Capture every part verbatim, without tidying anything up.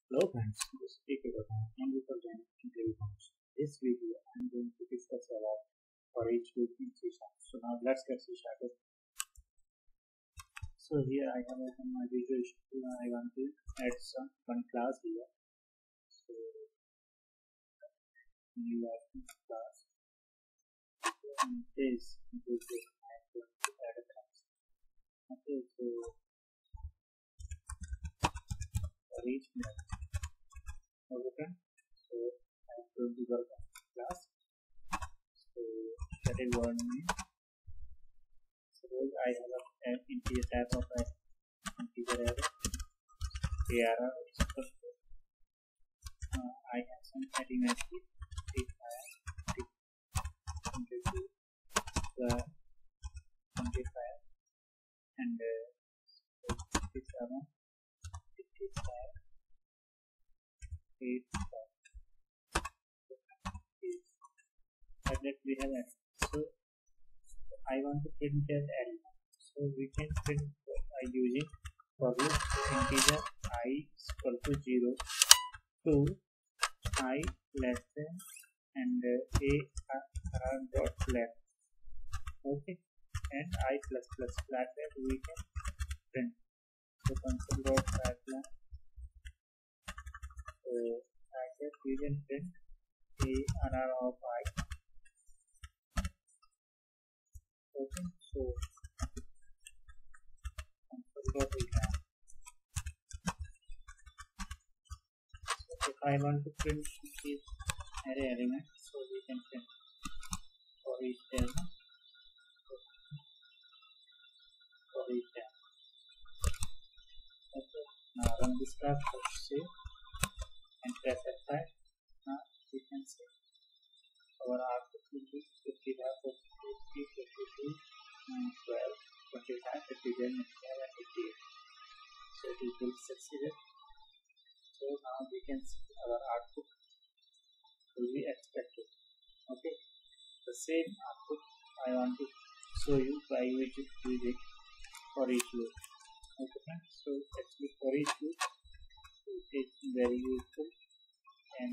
Hello friends, this is Speaker. Thank you for joining interview course. This video I am going to discuss about foreach loop in C sharp. So now let's get started. So here I have opened my Visual Studio. I want to add some one class here. So new class. And this is I am going to add a class. Okay, so foreach loop. Okay, so I'm going to work on class. So that is one name. Suppose I have an integer type of an integer array, arr is equal to uh, I have some element with identifier into the identifier and uh, this one identifier eight and that we have added. So I want to print as element. So we can print by using for loop integer I is equal to zero to I less than and uh, a r dot left. Okay, and I plus plus flat that we can print. So console dot flat left. So I guess we can print a r of I. Okay, so console dot we have. So if I want to print this array element, so we can print for each element, for each element. Okay, now run this class, let's save and press F five. Now we can see our output will be fifty-five, fifty, fifty-two, twelve, twenty-five, fifty-one, fifty-seven, fifty-eight. So it will succeed. So now we can see our output will be expected. Okay, the same output I want to show you by which it using foreach loop. Okay, so actually foreach loop is very useful and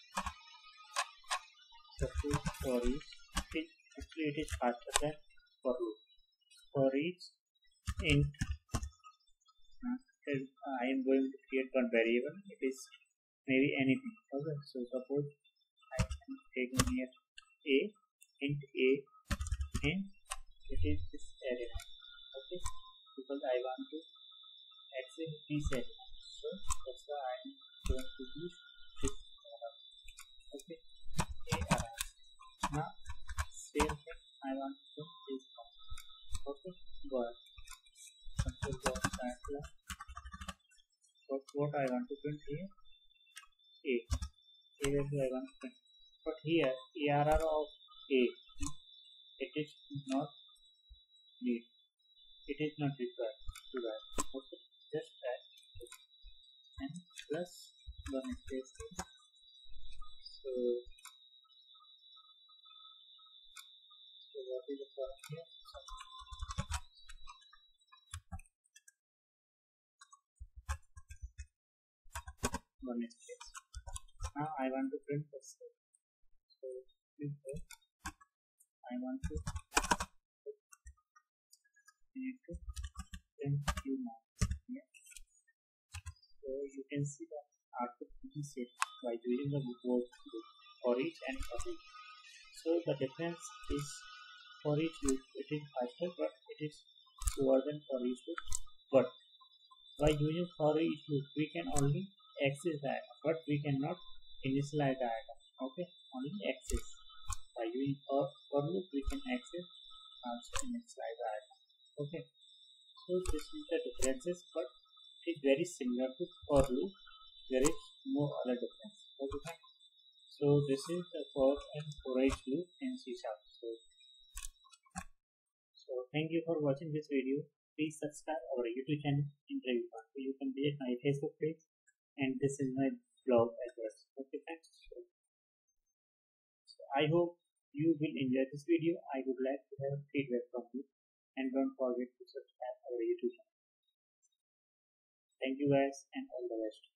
suppose foreach it actually it is faster than for loop. Foreach int uh, I am going to create one variable. It is maybe anything. Okay, so suppose I am taking here a int a int it is this element. Okay, because I want to access this element, so that's why I am going to use this element. Okay, a array. Now same thing I want to do this one. Okay, but control dot backslash. What what I want to print here a a value I want to print, but here arr of a it is not need it is not required to write. Okay, just add and plus one space. So so what is the problem here? One space. Now I want to print the same. So I want to I need to print few more here. So you can see the output is set by using the both foreach and foreach. So the difference is foreach loop it is faster, but it is slower than foreach loop. But by using foreach loop we can only access the item, but we cannot initialize the item. Okay, only access. By using for, for loop we can access also initialize the item. Okay, so this is the differences, but it is very similar to for loop. There is no other difference. Okay, so this is the for and foreach loop in C sharp. So, so thank you for watching this video. Please subscribe our YouTube channel Interview Part. You can visit my Facebook page, and this is my blog address. Okay, thanks. So I hope you will enjoy this video. I would like to have feedback from you, and don't forget to subscribe our YouTube channel. Thank you guys, and all the best.